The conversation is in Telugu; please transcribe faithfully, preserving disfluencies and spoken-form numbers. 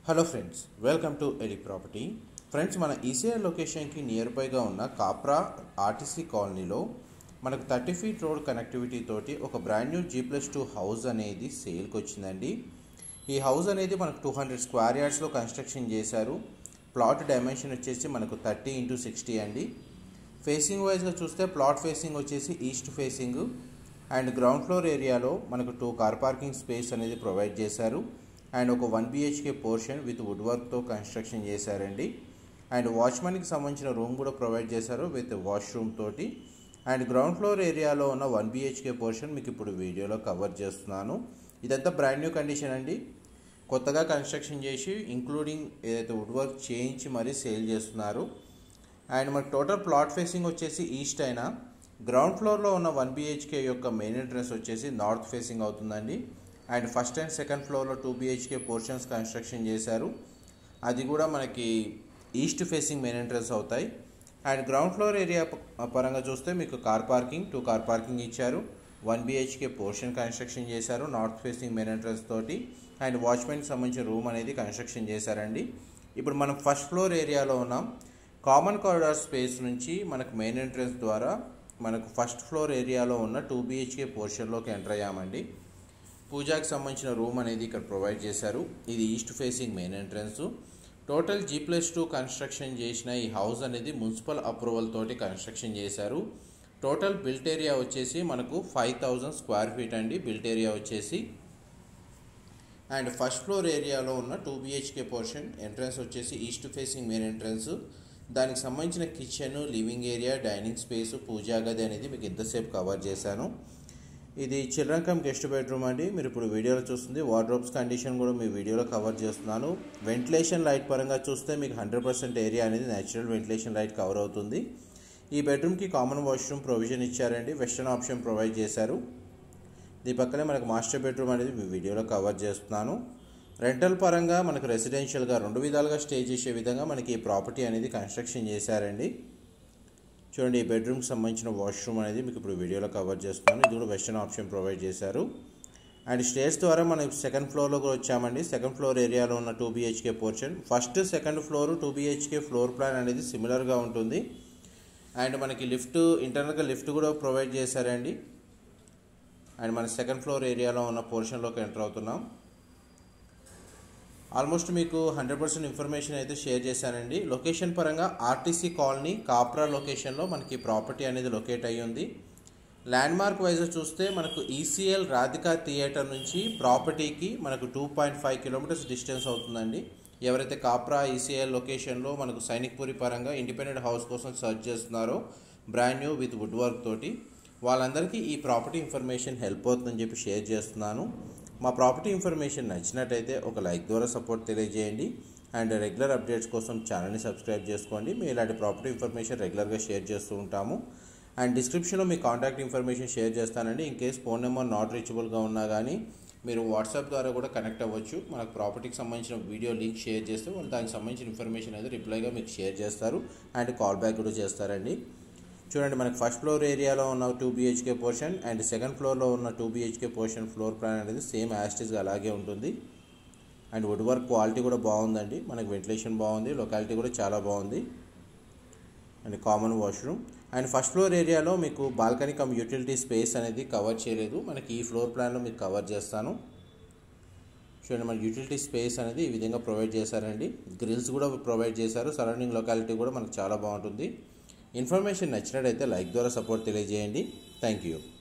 హలో ఫ్రెండ్స్, వెల్కమ్ టు ఎలి ప్రాపర్టీ. ఫ్రెండ్స్, మన ఈసీఆర్ లొకేషన్కి నియర్ బైగా ఉన్న కాప్రా ఆర్టీసీ కాలనీలో మనకు థర్టీ ఫీట్ రోడ్ కనెక్టివిటీ తోటి ఒక brand new G plus two house అనేది సేల్కి వచ్చిందండి. ఈ హౌస్ అనేది మనకు టూ హండ్రెడ్ స్క్వేర్ యార్డ్స్లో కన్స్ట్రక్షన్ చేశారు. ప్లాట్ డైమెన్షన్ వచ్చేసి మనకు థర్టీ ఇంటూ సిక్స్టీ అండి. ఫేసింగ్ వైజ్గా చూస్తే ప్లాట్ ఫేసింగ్ వచ్చేసి east facing and ground floor ఏరియాలో మనకు టూ కార్ పార్కింగ్ స్పేస్ అనేది ప్రొవైడ్ చేశారు. అండ్ ఒక one BHK portion with wood వర్క్తో కన్స్ట్రక్షన్ చేశారండి. అండ్ వాచ్మెన్కి సంబంధించిన రూమ్ కూడా ప్రొవైడ్ చేశారు విత్ వాష్రూమ్ తోటి. అండ్ గ్రౌండ్ ఫ్లోర్ ఏరియాలో ఉన్న వన్ బిహెచ్కే పోర్షన్ మీకు ఇప్పుడు వీడియోలో కవర్ చేస్తున్నాను. ఇదంతా బ్రాండ్ న్యూ కండిషన్ అండి. కొత్తగా కన్స్ట్రక్షన్ చేసి ఇంక్లూడింగ్ ఏదైతే వుడ్ వర్క్ చేయించి మరీ సేల్ చేస్తున్నారు. అండ్ మనకు టోటల్ ప్లాట్ ఫేసింగ్ వచ్చేసి ఈస్ట్ అయినా గ్రౌండ్ ఫ్లోర్లో ఉన్న వన్ బిహెచ్కే యొక్క మెయిన్ ఎంట్రన్స్ వచ్చేసి నార్త్ ఫేసింగ్ అవుతుందండి. అండ్ ఫస్ట్ అండ్ సెకండ్ ఫ్లోర్లో టూ బిహెచ్కే పోర్షన్స్ కన్స్ట్రక్షన్ చేశారు. అది కూడా మనకి ఈస్ట్ ఫేసింగ్ మెయిన్ ఎంట్రన్స్ అవుతాయి. అండ్ గ్రౌండ్ ఫ్లోర్ ఏరియా పరంగా చూస్తే మీకు car parking two car parking ఇచ్చారు. వన్ బిహెచ్కే పోర్షన్ కన్స్ట్రక్షన్ చేశారు నార్త్ ఫేసింగ్ మెయిన్ ఎంట్రన్స్ తోటి. అండ్ వాచ్మెన్కి సంబంధించిన రూమ్ అనేది కన్స్ట్రక్షన్ చేశారండి. ఇప్పుడు మనం ఫస్ట్ ఫ్లోర్ ఏరియాలో ఉన్నాం. కామన్ కారిడార్ స్పేస్ నుంచి మనకు మెయిన్ ఎంట్రన్స్ ద్వారా మనకు ఫస్ట్ ఫ్లోర్ ఏరియాలో ఉన్న టూ బిహెచ్కే పోర్షన్లోకి ఎంటర్ అయ్యామండి. పూజాకి సంబంధించిన రూమ్ అనేది ఇక్కడ ప్రొవైడ్ చేశారు. ఇది east facing main entrance. Total G plus two construction చేసిన ఈ హౌస్ అనేది మున్సిపల్ అప్రూవల్ తోటి కన్స్ట్రక్షన్ చేశారు. టోటల్ బిల్ట్ ఏరియా వచ్చేసి మనకు ఫైవ్ థౌజండ్ స్క్వేర్ ఫీట్ అండి బిల్ట్ ఏరియా వచ్చేసి. అండ్ ఫస్ట్ ఫ్లోర్ ఏరియాలో ఉన్న టూ బిహెచ్కే పోర్షన్ ఎంట్రన్స్ వచ్చేసి ఈస్ట్ ఫేసింగ్ మెయిన్ ఎంట్రన్స్. దానికి సంబంధించిన kitchen, living area, dining space, పూజా గది అనేది మీకు ఇంతసేపు కవర్ చేశాను. ఇది చిల్డ్రన్ కమ్ గెస్ట్ బెడ్రూమ్ అండి. మీరు ఇప్పుడు వీడియోలో చూస్తుంది వార్డ్రోబ్స్ కండిషన్ కూడా మీ వీడియోలో కవర్ చేస్తున్నాను. వెంటిలేషన్ లైట్ పరంగా చూస్తే మీకు హండ్రెడ్ పర్సెంట్ ఏరియా అనేది న్యాచురల్ వెంటిలేషన్ లైట్ కవర్ అవుతుంది. ఈ బెడ్రూమ్కి కామన్ వాష్రూమ్ ప్రొవిజన్ ఇచ్చారండి. వెస్టర్న్ ఆప్షన్ ప్రొవైడ్ చేశారు. దీని పక్కనే మనకు మాస్టర్ బెడ్రూమ్ అనేది మీ వీడియోలో కవర్ చేస్తున్నాను. రెంటల్ పరంగా మనకు రెసిడెన్షియల్గా రెండు విధాలుగా స్టే చేసే విధంగా మనకి ఈ ప్రాపర్టీ అనేది కన్స్ట్రక్షన్ చేశారండి. చూడండి, ఈ బెడ్రూమ్కి సంబంధించిన వాష్రూమ్ అనేది మీకు ఇప్పుడు వీడియోలో కవర్ చేస్తున్నాను. ఇది కూడా వెస్టర్న్ ఆప్షన్ ప్రొవైడ్ చేశారు. అండ్ స్టేర్స్ ద్వారా మనం సెకండ్ ఫ్లోర్లో కూడా వచ్చామండి. సెకండ్ ఫ్లోర్ ఏరియాలో ఉన్న two BHK portion. First second floor two BHK floor plan అనేది సిమిలర్గా ఉంటుంది. అండ్ మనకి లిఫ్ట్ ఇంటర్నల్గా లిఫ్ట్ కూడా ప్రొవైడ్ చేశారండి. అండ్ మన సెకండ్ ఫ్లోర్ ఏరియాలో ఉన్న పోర్షన్లోకి ఎంటర్ అవుతున్నాం. ఆల్మోస్ట్ మీకు హండ్రెడ్ పర్సెంట్ ఇన్ఫర్మేషన్ అయితే షేర్ చేశానండి. లొకేషన్ పరంగా ఆర్టీసీ కాలనీ కాప్రా లొకేషన్లో మనకి ప్రాపర్టీ అనేది లొకేట్ అయ్యి ఉంది. ల్యాండ్ మార్క్ వైజ్ చూస్తే మనకు ఈసీఎల్ రాధికా థియేటర్ నుంచి ప్రాపర్టీకి మనకు two point five kilometres distance అవుతుందండి. ఎవరైతే కాప్రా ఈసీఎల్ లొకేషన్లో మనకు సైనిక్పూరి పరంగా ఇండిపెండెంట్ హౌస్ కోసం సర్చ్ చేస్తున్నారో brand new with wood work తోటి, వాళ్ళందరికీ ఈ ప్రాపర్టీ ఇన్ఫర్మేషన్ హెల్ప్ అవుతుందని చెప్పి షేర్ చేస్తున్నాను. మా ప్రాపర్టీ ఇన్ఫర్మేషన్ నచ్చినట్టయితే ఒక లైక్ ద్వారా సపోర్ట్ తెలియజేయండి. అండ్ రెగ్యులర్ అప్డేట్స్ కోసం ఛానల్ని సబ్స్క్రైబ్ చేసుకోండి. మేము ఇలాంటి ప్రాపర్టీ ఇన్ఫర్మేషన్ రెగ్యులర్గా షేర్ చేస్తూ ఉంటాము. అండ్ డిస్క్రిప్షన్లో మీ కాంటాక్ట్ ఇన్ఫర్మేషన్ షేర్ చేస్తానండి. In case phone number not రీచబుల్గా ఉన్నా కానీ మీరు వాట్సాప్ ద్వారా కూడా కనెక్ట్ అవ్వచ్చు. మనకు ప్రాపర్టీకి సంబంధించిన వీడియో లింక్ షేర్ చేస్తే వాళ్ళు దానికి సంబంధించిన ఇన్ఫర్మేషన్ అయితే రిప్లైగా మీకు షేర్ చేస్తారు. అండ్ కాల్ బ్యాక్ కూడా చేస్తారండి. చూడండి, మనకి ఫస్ట్ ఫ్లోర్ ఏరియాలో ఉన్న two BHK portion and second ఫ్లోర్లో ఉన్న two BHK portion floor plan అనేది సేమ్ యాస్టిస్గా అలాగే ఉంటుంది. అండ్ వుడ్ వర్క్ క్వాలిటీ కూడా బాగుందండి. మనకి వెంటిలేషన్ బాగుంది, లొకాలిటీ కూడా చాలా బాగుంది. And common washroom. And first floor ఏరియాలో మీకు బాల్కనీ కమ్ యూటిలిటీ స్పేస్ అనేది కవర్ చేయలేదు. మనకి ఈ ఫ్లోర్ ప్లాన్లో మీకు కవర్ చేస్తాను. చూడండి, మన యూటిలిటీ స్పేస్ అనేది ఈ విధంగా ప్రొవైడ్ చేశారండి. గ్రిల్స్ కూడా ప్రొవైడ్ చేశారు. సరౌండింగ్ లొకాలిటీ కూడా మనకు చాలా బాగుంటుంది. ఇన్ఫర్మేషన్ నచ్చినట్టయితే లైక్ ద్వారా సపోర్ట్ తెలియజేయండి. Thank you.